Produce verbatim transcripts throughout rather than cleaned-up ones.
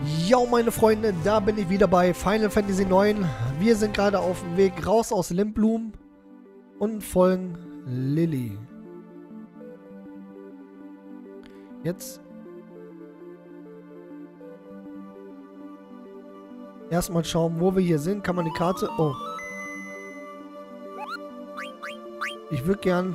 Jo, meine Freunde, da bin ich wieder bei Final Fantasy neun. Wir sind gerade auf dem Weg raus aus Lindblum und folgen Lilly. Jetzt erstmal schauen, wo wir hier sind. Kann man die Karte... Oh. Ich würde gern...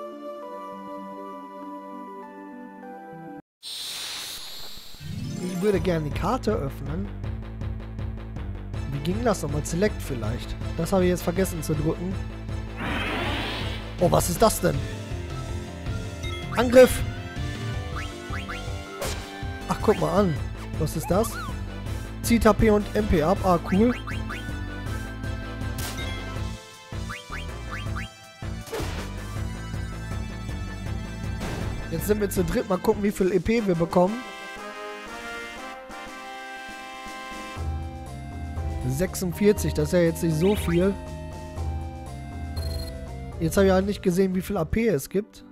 Ich würde gerne die Karte öffnen. Wie ging das nochmal? Select vielleicht. Das habe ich jetzt vergessen zu drücken. Oh, was ist das denn? Angriff! Ach, guck mal an. Was ist das? Zieht H P und M P ab. Ah, cool. Jetzt sind wir zu dritt. Mal gucken, wie viel E P wir bekommen. sechsundvierzig, das ist ja jetzt nicht so viel. Jetzt habe ich halt nicht gesehen, wie viel A P es gibt.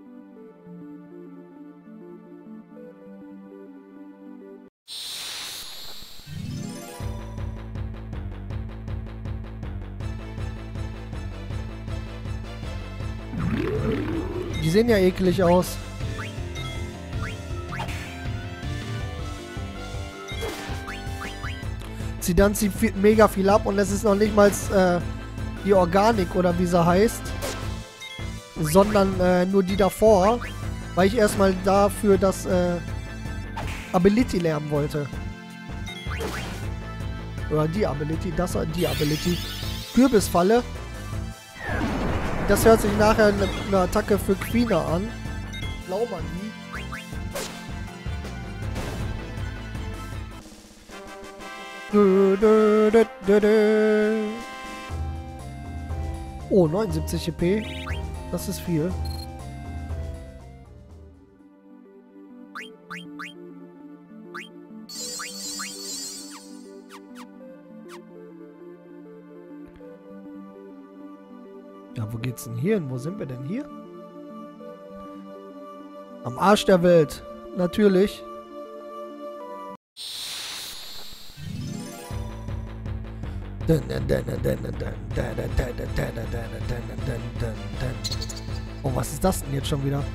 Die sehen ja eklig aus. Sie dann zieht viel, mega viel ab und es ist noch nicht mal äh, die Organik oder wie sie heißt, sondern äh, nur die davor, weil ich erstmal dafür das äh, Ability lernen wollte. Oder die Ability, das war die Ability. Kürbisfalle. Das hört sich nachher eine, eine Attacke für Quina an. Glaub an die. Oh, neunundsiebzig E P. Das ist viel. Ja, wo geht's denn hier hin? Wo sind wir denn hier? Am Arsch der Welt. Natürlich. Oh, was ist das denn jetzt schon wieder?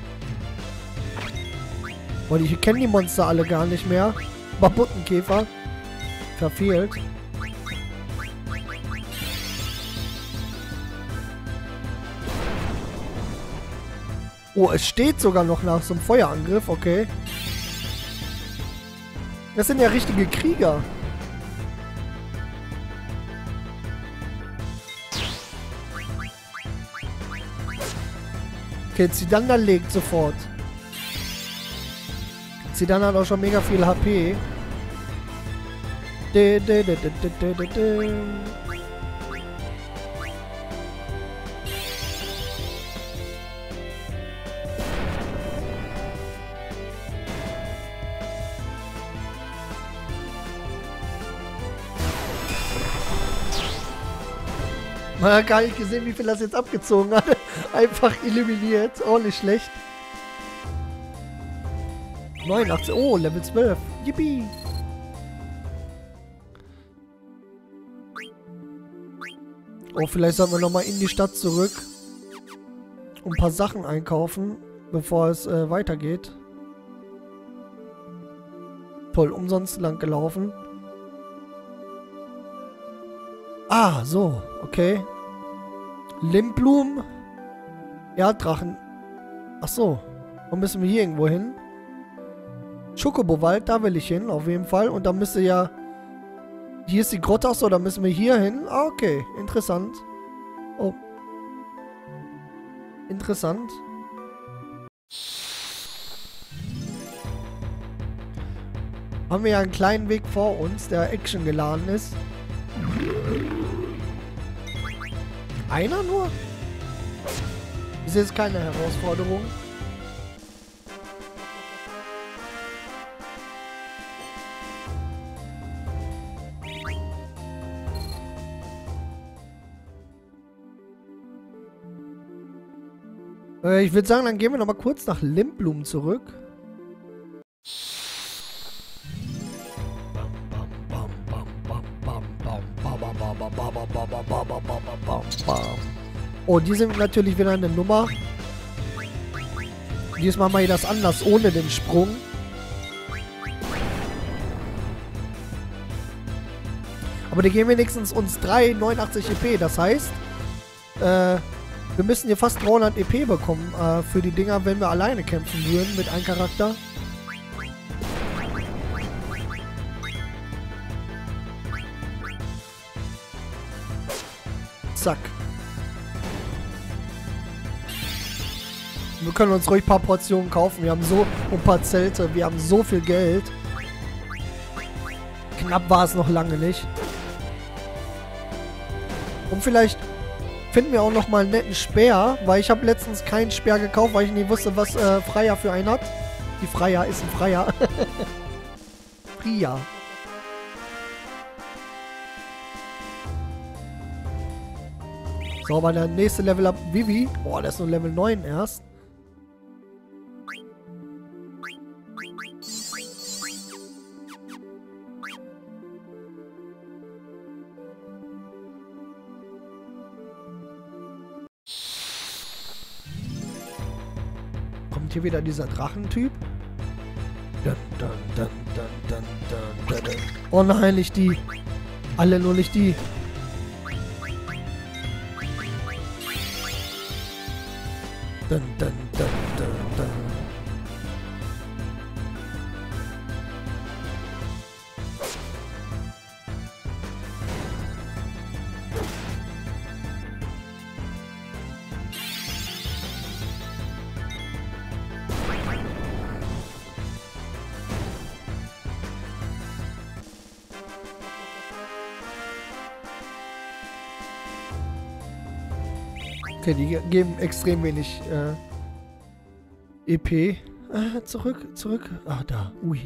Oh, ich kenne die Monster alle gar nicht mehr. Babuttenkäfer. Verfehlt. Oh, es steht sogar noch nach so einem Feuerangriff. Okay. Das sind ja richtige Krieger. Okay, Zidanda legt sofort. Zidanda hat auch schon mega viel H P. De, de, de, de, de, de, de. Man hat gar nicht gesehen, wie viel das jetzt abgezogen hat. Einfach eliminiert. Auch nicht schlecht. neunundachtzig. Oh, Level zwölf. Yippie. Oh, vielleicht sollten wir nochmal in die Stadt zurück. Und ein paar Sachen einkaufen, bevor es äh, weitergeht. Toll, umsonst lang gelaufen. Ah, so. Okay. Lindblum. Erddrachen. Ach so. Wo müssen wir hier irgendwo hin? Schokobowald, da will ich hin, auf jeden Fall. Und da müsste ja... Hier ist die Grotte, so, da müssen wir hier hin. Ah, okay. Interessant. Oh. Interessant. Haben wir ja einen kleinen Weg vor uns, der Action geladen ist. Einer nur? Ist jetzt keine Herausforderung. Äh, ich würde sagen, dann gehen wir noch mal kurz nach Lindblum zurück. Oh, die sind natürlich wieder eine Nummer. Diesmal mache ich das anders, ohne den Sprung. Aber die geben wenigstens uns drei neunundachtzig E P. Das heißt, äh, wir müssen hier fast dreihundert E P bekommen äh, für die Dinger, wenn wir alleine kämpfen würden mit einem Charakter. Zack. Wir können uns ruhig ein paar Portionen kaufen. Wir haben so ein paar Zelte. Wir haben so viel Geld. Knapp war es noch lange nicht. Und vielleicht finden wir auch noch mal einen netten Speer. Weil ich habe letztens keinen Speer gekauft, weil ich nicht wusste, was äh, Freya für einen hat. Die Freya ist ein Freier. Freya. So, aber der nächste Level up Vivi. Boah, der ist nur Level neun erst. Kommt hier wieder dieser Drachentyp? Dun, dun, dun, dun, dun, dun, dun, dun. Oh nein, nicht die. Alle nur nicht die. Dun, dun, dun, dun, dun. Okay, die geben extrem wenig äh, E P. Äh, zurück, zurück. Ah, da. Ui.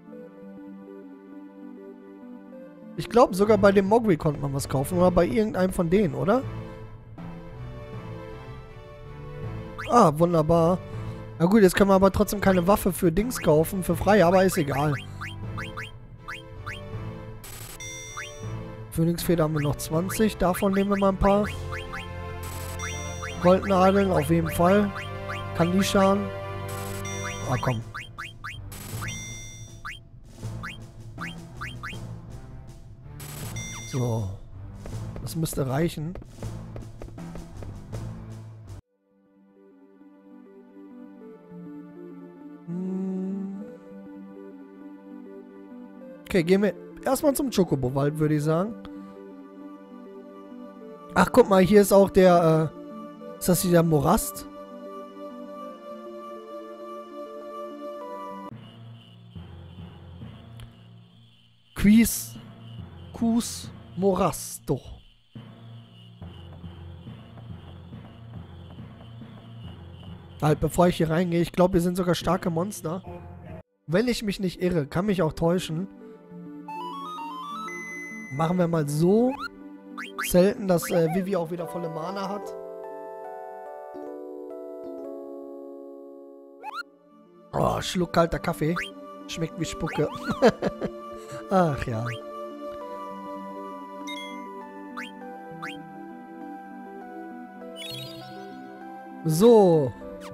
Ich glaube, sogar bei dem Mogri konnte man was kaufen. Oder bei irgendeinem von denen, oder? Ah, wunderbar. Na gut, jetzt können wir aber trotzdem keine Waffe für Dings kaufen. Für Freya, aber ist egal. Phönixfeder haben wir noch zwanzig. Davon nehmen wir mal ein paar. Goldnadeln, auf jeden Fall. Kann die schaden. Ah, komm. So. Das müsste reichen. Hm. Okay, gehen wir erstmal zum Chocobo-Wald, würde ich sagen. Ach, guck mal, hier ist auch der, äh, ist das hier der Morast? Quis, Kus, Morasto. Halt, bevor ich hier reingehe, ich glaube, wir sind sogar starke Monster. Wenn ich mich nicht irre, kann mich auch täuschen. Machen wir mal so. Selten, dass äh, Vivi auch wieder volle Mana hat. Oh, Schluck kalter Kaffee. Schmeckt wie Spucke. Ach ja. So.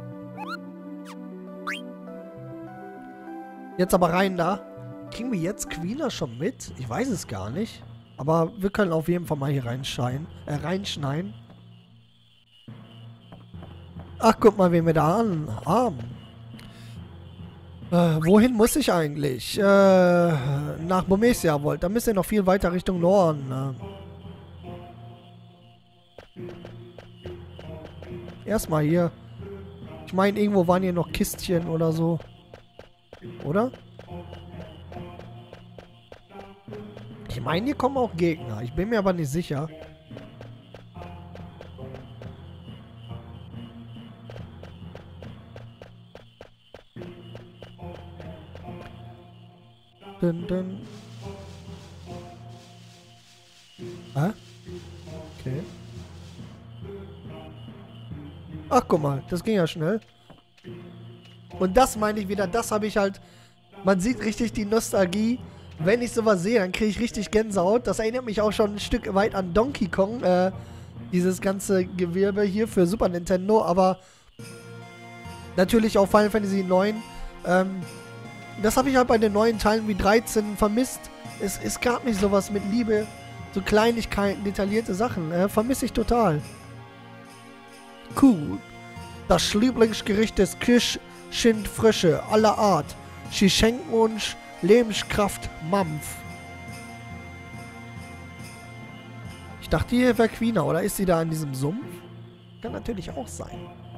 Jetzt aber rein da. Kriegen wir jetzt Queener schon mit? Ich weiß es gar nicht. Aber wir können auf jeden Fall mal hier reinschneiden. Äh, reinschneiden. Ach, guck mal, wen wir da an haben. Äh, wohin muss ich eigentlich? Äh, nach Bomesia wollt. Da müsst ihr noch viel weiter Richtung Norden. Ne? Erstmal hier. Ich meine, irgendwo waren hier noch Kistchen oder so. Oder? Ich meine, hier kommen auch Gegner. Ich bin mir aber nicht sicher. Dun, dun. Ah? Okay. Ach, guck mal. Das ging ja schnell. Und das meine ich wieder. Das habe ich halt... Man sieht richtig die Nostalgie, Wenn ich sowas sehe, dann kriege ich richtig Gänsehaut. Das erinnert mich auch schon ein Stück weit an Donkey Kong. Äh, dieses ganze Gewirbe hier für Super Nintendo. Aber natürlich auch Final Fantasy neun. Ähm, das habe ich halt bei den neuen Teilen wie dreizehn vermisst. Es, es gab nicht sowas mit Liebe. So Kleinigkeiten, detaillierte Sachen. Äh, vermisse ich total. Cool. Das Lieblingsgericht des Kirsch sind Frösche aller Art. Sie schenken uns Lebenskraft, Mampf. Ich dachte, hier wäre Quina, oder ist sie da in diesem Sumpf? Kann natürlich auch sein.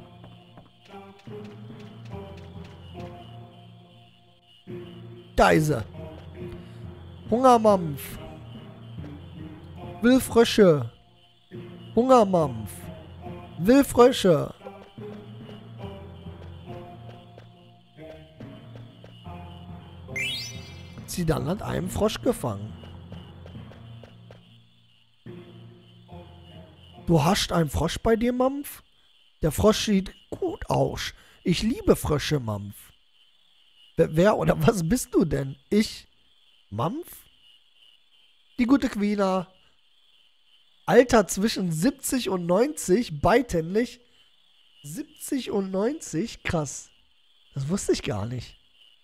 Da ist sie. Hungermampf. Will Frösche. Hungermampf. Will Frösche. Sie dann hat einen Frosch gefangen. Du hast einen Frosch bei dir, Mampf? Der Frosch sieht gut aus. Ich liebe Frösche, Mampf. Wer, wer oder was bist du denn? Ich? Mampf? Die gute Quina. Alter zwischen siebzig und neunzig, beidhändig. siebzig und neunzig? Krass. Das wusste ich gar nicht.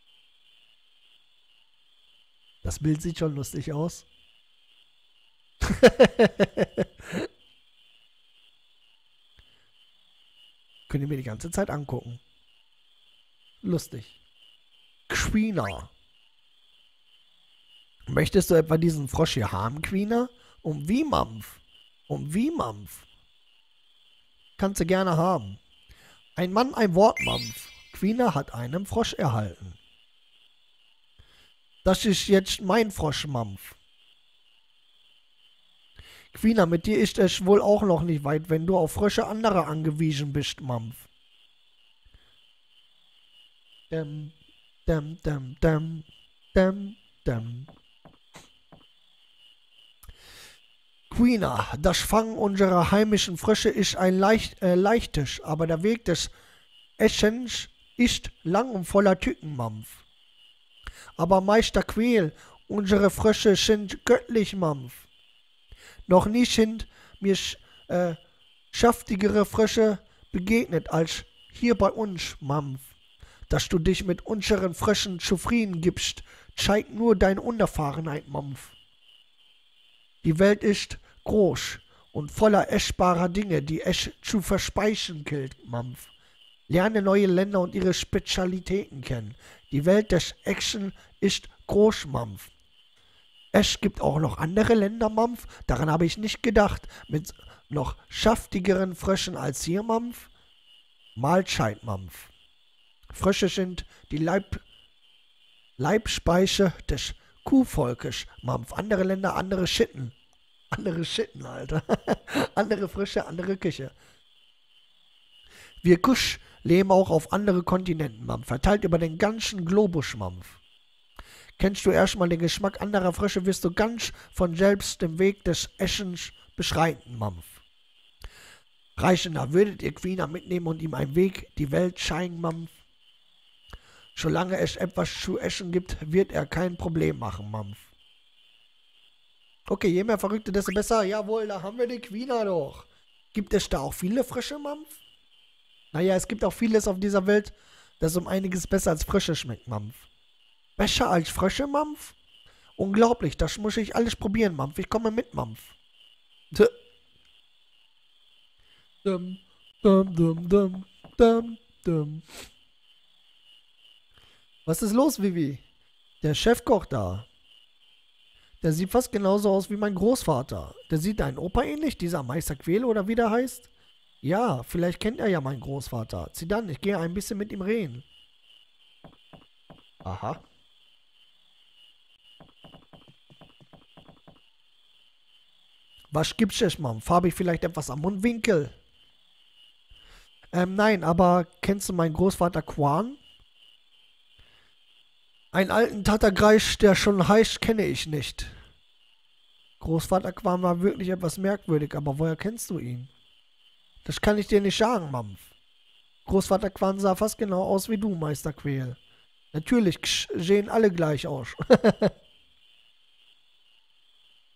Das Bild sieht schon lustig aus. Könnt ihr mir die ganze Zeit angucken. Lustig. Quina. Möchtest du etwa diesen Frosch hier haben, Quina? Um wie, Mampf? Um wie, Mampf? Kannst du gerne haben. Ein Mann, ein Wort, Mampf. Quina hat einen Frosch erhalten. Das ist jetzt mein Frosch, Mampf. Quina, mit dir ist es wohl auch noch nicht weit, wenn du auf Frösche anderer angewiesen bist, Mampf. Däm, däm, däm, däm, däm, däm. Quina, das Fangen unserer heimischen Frösche ist ein leicht, äh, leichtes, aber der Weg des Essens ist lang und voller Tücken, Mampf. Aber Meister Quel, unsere Frösche sind göttlich, Mampf. Noch nie sind mir äh, schaftigere Frösche begegnet als hier bei uns, Mampf. Dass du dich mit unseren Fröschen zufrieden gibst, zeigt nur deine Unerfahrenheit, Mampf. Die Welt ist groß und voller essbarer Dinge, die es zu verspeisen gilt, Mampf. Lerne neue Länder und ihre Spezialitäten kennen. Die Welt des Action ist groß, Mampf. Es gibt auch noch andere Länder, Mampf. Daran habe ich nicht gedacht. Mit noch schaftigeren Fröschen als hier, Mampf. Mahlzeit, Mampf. Frösche sind die Leib Leibspeise des Kuhvolkes, Mampf. Andere Länder, andere Schitten. Andere Schitten, Alter. Andere Frösche, andere Küche. Wir Kusch leben auch auf andere Kontinenten, Mampf. Verteilt über den ganzen Globus, Mampf. Kennst du erstmal den Geschmack anderer Frösche, wirst du ganz von selbst den Weg des Essens beschreiten, Mampf. Reisender, würdet ihr Quina mitnehmen und ihm einen Weg, die Welt scheinen, Mampf? Solange es etwas zu essen gibt, wird er kein Problem machen, Mampf. Okay, je mehr Verrückte, desto besser. Jawohl, da haben wir die Quina doch. Gibt es da auch viele Frösche, Mampf? Naja, es gibt auch vieles auf dieser Welt, das um einiges besser als Frösche schmeckt, Mampf. Besser als Frösche, Mampf? Unglaublich, das muss ich alles probieren, Mampf. Ich komme mit, Mampf. Dum, dum, dum, dum, dum, dum. Was ist los, Vivi? Der Chefkoch da. Der sieht fast genauso aus wie mein Großvater. Der sieht deinen Opa ähnlich, dieser Meister Quel oder wie der heißt. Ja, vielleicht kennt er ja meinen Großvater. Zieh dann, ich gehe ein bisschen mit ihm reden. Aha. Was gibt's es, Mampf? Habe ich vielleicht etwas am Mundwinkel? Ähm, nein, aber kennst du meinen Großvater Quan? Einen alten Tattergreis, der schon heißt, kenne ich nicht. Großvater Quan war wirklich etwas merkwürdig, aber woher kennst du ihn? Das kann ich dir nicht sagen, Mampf. Großvater Quan sah fast genau aus wie du, Meister Quel. Natürlich sehen alle gleich aus.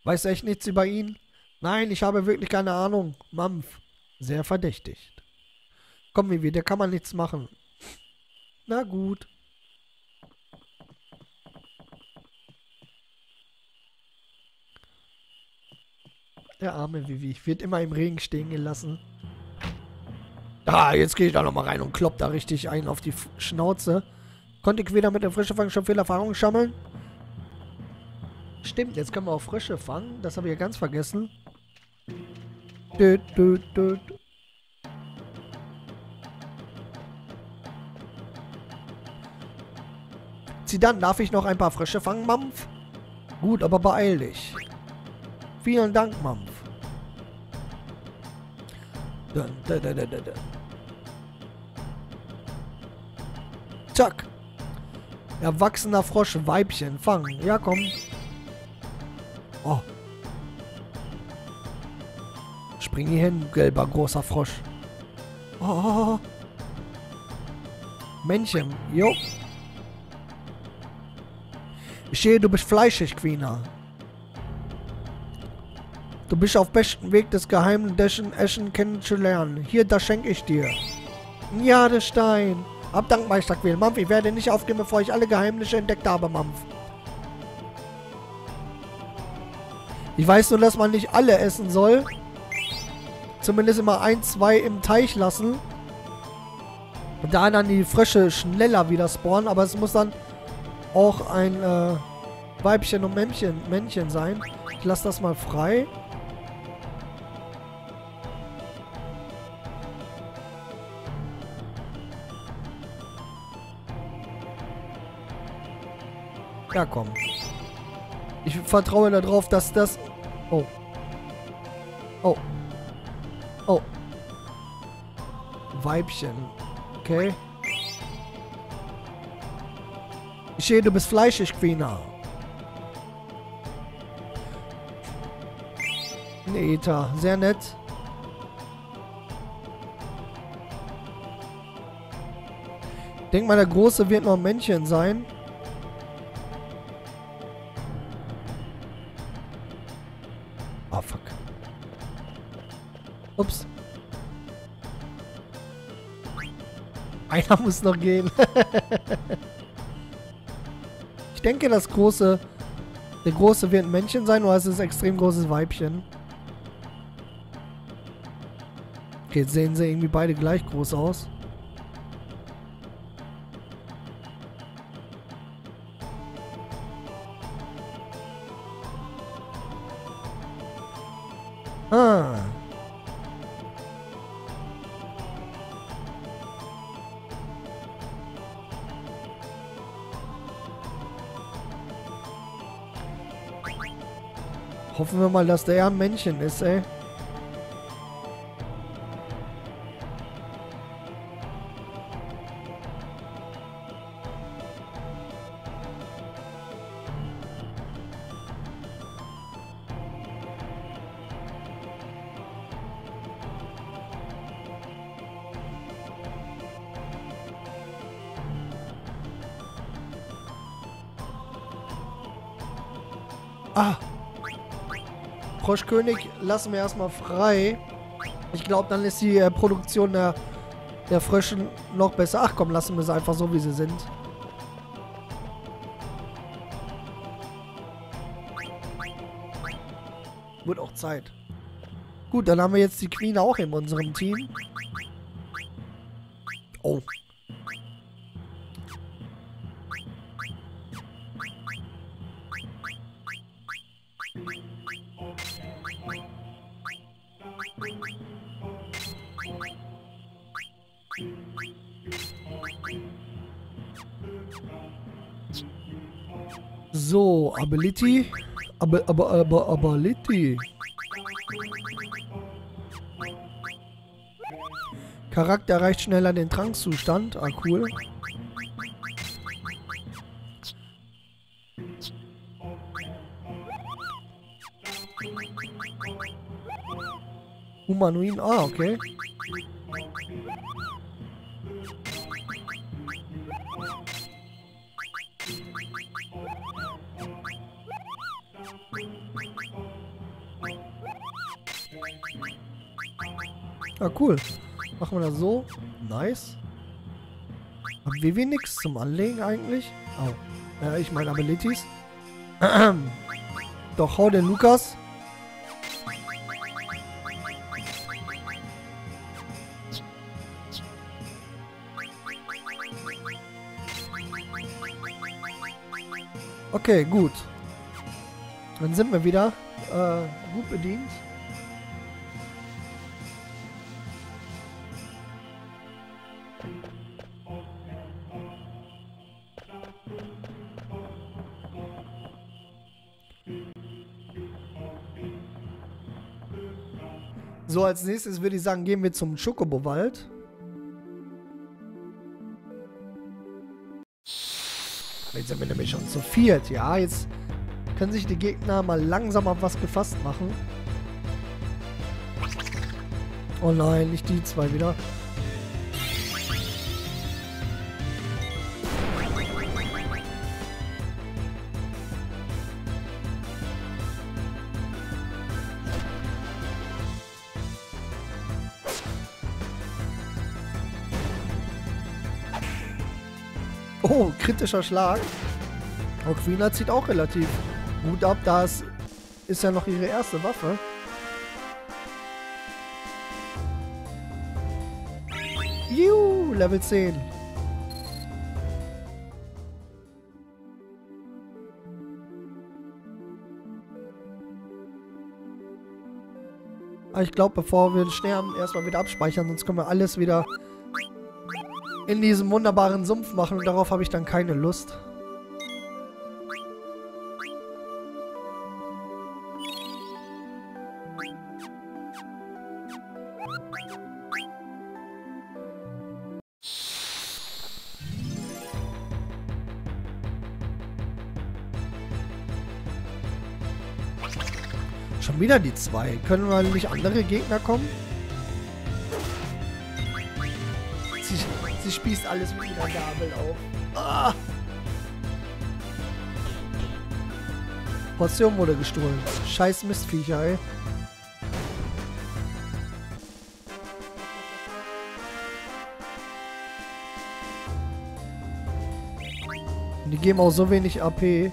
Weiß echt nichts über ihn? Nein, ich habe wirklich keine Ahnung. Mampf. Sehr verdächtigt. Komm, Vivi, da kann man nichts machen. Na gut. Der arme Vivi wird immer im Regen stehen gelassen. Ah, jetzt gehe ich da nochmal rein und klopp da richtig ein auf die F Schnauze. Konnte ich wieder mit der Frische fangen schon viel Erfahrung sammeln? Stimmt, jetzt können wir auch Frische fangen. Das habe ich ja ganz vergessen. Dö, dö, dö. Zieh dann, darf ich noch ein paar Frische fangen, Mampf? Gut, aber beeil dich. Vielen Dank, Mampf. Dun, dun, dun, dun, dun. Zack. Erwachsener Frosch, Weibchen, fangen. Ja, komm. Oh. Spring hier hin, gelber, großer Frosch. Oh. Männchen, jo. Ich sehe, du bist fleischig, Quina. Du bist auf besten Weg, des geheimen Deschen Eschen kennenzulernen. Hier, das schenke ich dir. Ja, der Stein. Hab Dank, Meister Quill. Mampf, ich werde nicht aufgeben, bevor ich alle Geheimnisse entdeckt habe, Mampf. Ich weiß nur, dass man nicht alle essen soll. Zumindest immer ein, zwei im Teich lassen. Und da dann die Frösche schneller wieder spawnen. Aber es muss dann auch ein äh, Weibchen und Männchen, Männchen sein. Ich lasse das mal frei. Ja, komm. Ich vertraue darauf, dass das... Oh. Oh. Oh. Weibchen. Okay. Ich sehe, du bist fleischig, Quina. Nee, Eta. Sehr nett. Denk mal, der Große wird noch ein Männchen sein. Oh, fuck. Ups. Einer muss noch gehen. Ich denke, das große... Der Große wird ein Männchen sein, oder es ist ein extrem großes Weibchen. Okay, jetzt sehen sie irgendwie beide gleich groß aus. Ah. Hoffen wir mal, dass der ja ein Männchen ist, ey. Ah. Froschkönig lassen wir erstmal frei. Ich glaube, dann ist die äh, Produktion der, der Fröschen noch besser. Ach komm, lassen wir sie einfach so, wie sie sind. Wird auch Zeit. Gut, dann haben wir jetzt die Queen auch in unserem Team. Oh. So, Ability. Aber, aber, aber, Ability. Charakter erreicht schneller den Trankzustand. Ah, cool. Humanoid. Ah, okay. Ah, cool. Machen wir das so. Nice. Haben wir wir nix zum Anlegen eigentlich? Oh. Äh, ich meine Abilities. Doch, hau den Lukas. Okay, gut. Dann sind wir wieder äh, gut bedient. So, als nächstes würde ich sagen, gehen wir zum Chocobo-Wald. Jetzt sind wir nämlich schon zu viert, ja. Jetzt können sich die Gegner mal langsam auf was gefasst machen. Oh nein, nicht die zwei wieder. Oh, kritischer Schlag. Ocarina zieht auch relativ gut ab. Das ist ja noch ihre erste Waffe. Juhu, Level zehn. Aber ich glaube, bevor wir sterben, erstmal wieder abspeichern, sonst können wir alles wieder in diesem wunderbaren Sumpf machen und darauf habe ich dann keine Lust. Schon wieder die zwei. Können mal nicht andere Gegner kommen? Sie, sie spießt alles mit ihrer Gabel auf. Ah! Portion wurde gestohlen. Scheiß Mistviecher, ey. Und die geben auch so wenig A P.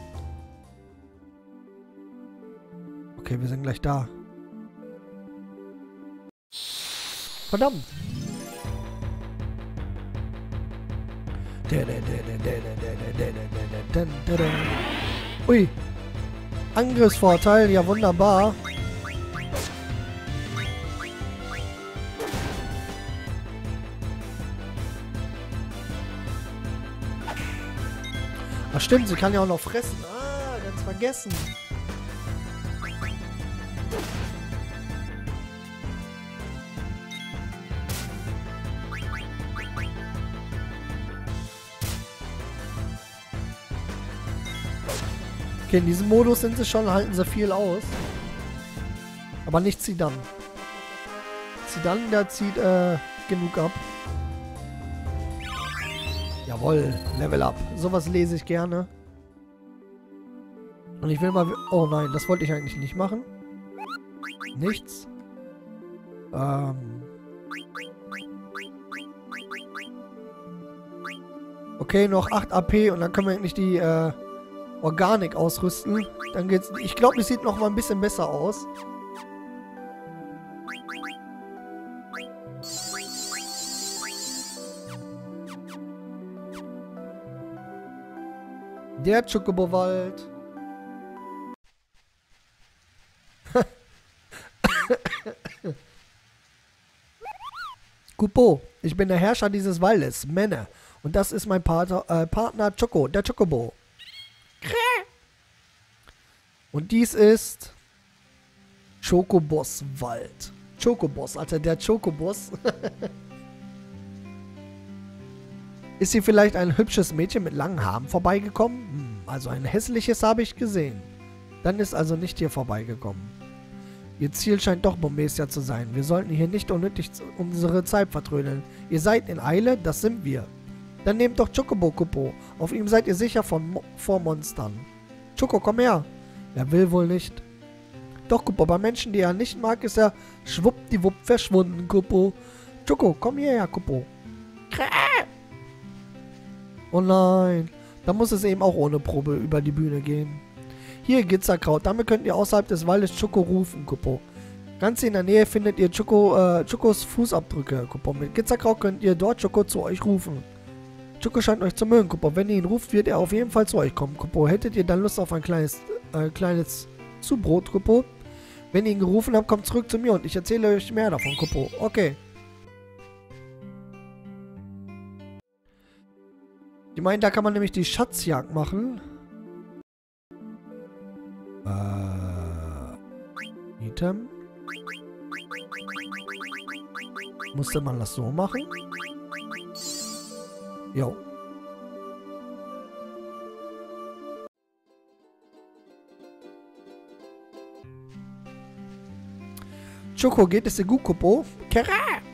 Okay, wir sind gleich da. Verdammt. Ui. Angriffsvorteil, ja wunderbar. Ach stimmt, sie kann ja auch noch fressen. Ah, ganz vergessen. Okay, in diesem Modus sind sie schon, halten sie viel aus. Aber nicht Zidane. Zidane, der zieht äh, genug ab. Jawohl, Level up. Sowas lese ich gerne. Und ich will mal... Oh nein, das wollte ich eigentlich nicht machen. Nichts. Ähm... Okay, noch acht A P und dann können wir endlich die äh, Organik ausrüsten. Dann geht's. Ich glaube, es sieht noch mal ein bisschen besser aus. Der Chocobo-Wald. Kupo, ich bin der Herrscher dieses Waldes, Männer. Und das ist mein Pater, äh, Partner Choco, der Chocobo. Und dies ist Chocobos Wald. Chocobos, Alter, der Chocobos. Ist hier vielleicht ein hübsches Mädchen mit langen Haaren vorbeigekommen? Hm, also ein hässliches habe ich gesehen. Dann ist also nicht hier vorbeigekommen. Ihr Ziel scheint doch Bombesia zu sein. Wir sollten hier nicht unnötig unsere Zeit vertrödeln. Ihr seid in Eile, das sind wir. Dann nehmt doch Chocobo Kupo. Auf ihm seid ihr sicher von Mo vor Monstern. Choco, komm her. Er will wohl nicht. Doch, Kupo, bei Menschen, die er nicht mag, ist er schwuppdiwupp verschwunden, Kupo. Choco, komm hierher, Kupo. Oh nein. Da muss es eben auch ohne Probe über die Bühne gehen. Hier, Gitzerkraut. Damit könnt ihr außerhalb des Waldes Choco rufen, Kupo. Ganz in der Nähe findet ihr Choco, äh, Chocos Fußabdrücke, Kupo. Mit Gitzerkraut könnt ihr dort Choco zu euch rufen. Choco scheint euch zu mögen, Kupo. Wenn ihr ihn ruft, wird er auf jeden Fall zu euch kommen, Kupo. Hättet ihr dann Lust auf ein kleines, äh, kleines Zubrot, Kupo? Wenn ihr ihn gerufen habt, kommt zurück zu mir und ich erzähle euch mehr davon, Kupo. Okay. Die meinen, da kann man nämlich die Schatzjagd machen. Äh. Item. Musste man das so machen? Jo. Choco, geht es dir gut, Kupo? Kera!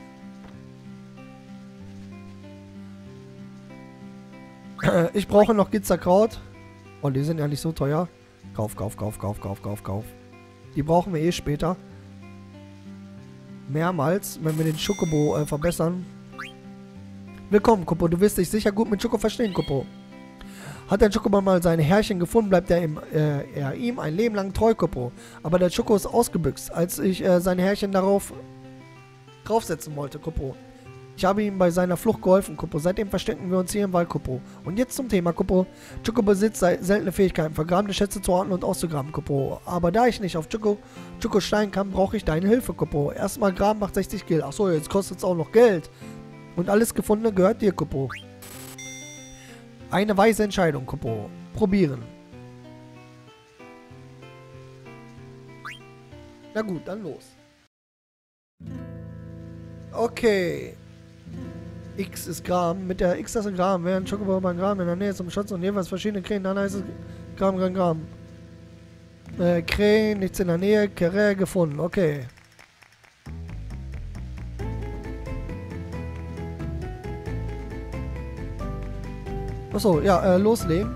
Ich brauche noch Gitzerkraut. Oh, die sind ja nicht so teuer. Kauf, kauf, kauf, kauf, kauf, kauf, kauf. Die brauchen wir eh später. Mehrmals, wenn wir den Chocobo äh, verbessern. Willkommen, Kupo. Du wirst dich sicher gut mit Choco verstehen, Kupo. Hat der Chocobo mal sein Herrchen gefunden, bleibt er ihm, äh, er ihm ein Leben lang treu, Kupo. Aber der Choco ist ausgebüxt, als ich äh, sein Herrchen darauf draufsetzen wollte, Kupo. Ich habe ihm bei seiner Flucht geholfen, Kupo. Seitdem verstecken wir uns hier im Wald, Kupo. Und jetzt zum Thema, Kupo. Choco besitzt seltene Fähigkeiten, vergrabene Schätze zu orten und auszugraben, Kupo. Aber da ich nicht auf Choco, Choco steigen kann, brauche ich deine Hilfe, Kupo. Erstmal graben macht sechzig Gil. Achso, jetzt kostet es auch noch Geld. Und alles Gefundene gehört dir, Kupo. Eine weise Entscheidung, Kupo. Probieren. Na gut, dann los. Okay. X ist Graben. Mit der X-Taste Graben. Während Chocobo beim Graben in der Nähe zum Schatz und jeweils verschiedene Krähen. Dann heißt es Graben, Graben, Graben. Äh, Krähen, nichts in der Nähe. Krähe gefunden. Okay. Achso, ja, äh, loslegen.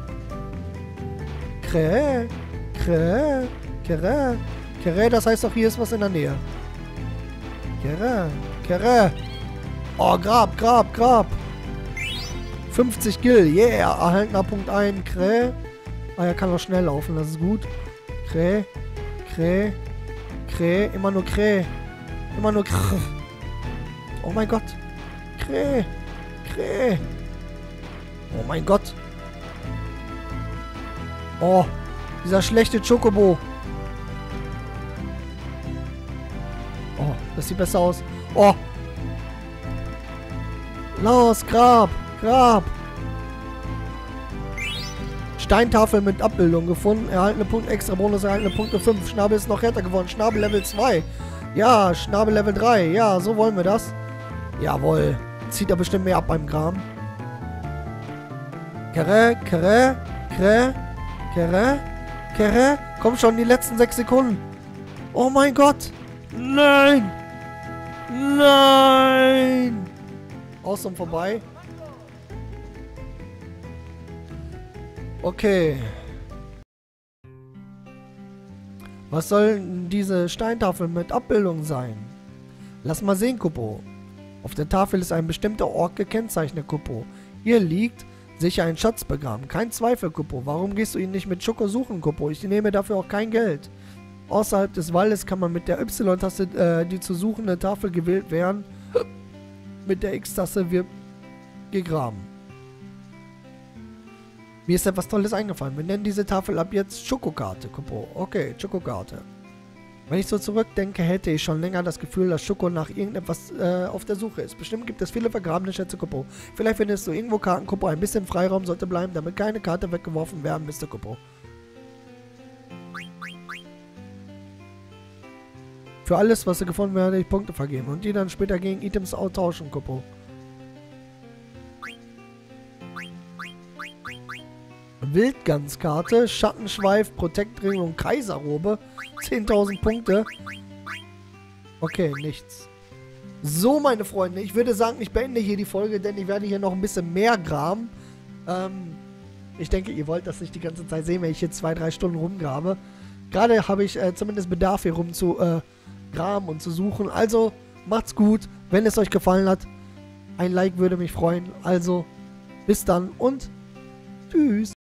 Krähe, Krähe, Krähe, Krähe, das heißt doch, hier ist was in der Nähe. Krähe, Krähe. Oh, Grab, Grab, Grab. fünfzig Gil, yeah. Erhaltener Punkt ein, Krähe. Ah, er kann auch schnell laufen, das ist gut. Krähe, Krähe, Krähe, immer nur Krähe. Immer nur Krähe. Oh mein Gott. Krähe, Krähe. Oh mein Gott. Oh, dieser schlechte Chocobo. Oh, das sieht besser aus. Oh. Los, Grab, Grab. Steintafel mit Abbildung gefunden. Erhaltene Punkte, extra Bonus, erhaltene Punkte fünf. Schnabel ist noch härter geworden. Schnabel Level zwei. Ja, Schnabel Level drei. Ja, so wollen wir das. Jawohl. Zieht er bestimmt mehr ab beim Graben. Kere, Kere, Kere, Kere, Kere. Komm schon, die letzten sechs Sekunden. Oh mein Gott. Nein. Nein. Aus und vorbei. Okay. Was soll denn diese Steintafel mit Abbildung sein? Lass mal sehen, Kupo. Auf der Tafel ist ein bestimmter Ort gekennzeichnet, Kupo. Hier liegt sicher ein Schatz begraben. Kein Zweifel, Kupo. Warum gehst du ihn nicht mit Choco suchen, Kupo? Ich nehme dafür auch kein Geld. Außerhalb des Waldes kann man mit der Y-Taste äh, die zu suchende Tafel gewählt werden. Mit der X-Taste wird gegraben. Mir ist etwas Tolles eingefallen. Wir nennen diese Tafel ab jetzt Schokokarte, Kupo. Okay, Schokokarte. Wenn ich so zurückdenke, hätte ich schon länger das Gefühl, dass Schoko nach irgendetwas äh, auf der Suche ist. Bestimmt gibt es viele vergrabene Schätze, Kupo. Vielleicht findest du irgendwo Karten, Kupo. Ein bisschen Freiraum sollte bleiben, damit keine Karte weggeworfen werden, Mister Kupo. Für alles, was gefunden werde, ich Punkte vergeben und die dann später gegen Items austauschen, Kupo. Wildganskarte, Schattenschweif, Protektring und Kaiserrobe. zehntausend Punkte. Okay, nichts. So, meine Freunde, ich würde sagen, ich beende hier die Folge, denn ich werde hier noch ein bisschen mehr graben. Ähm, ich denke, ihr wollt das nicht die ganze Zeit sehen, wenn ich hier zwei, drei Stunden rumgrabe. gerade habe ich äh, zumindest Bedarf hier rum zu äh, graben und zu suchen. Also, macht's gut. Wenn es euch gefallen hat, ein Like würde mich freuen. Also, bis dann und tschüss.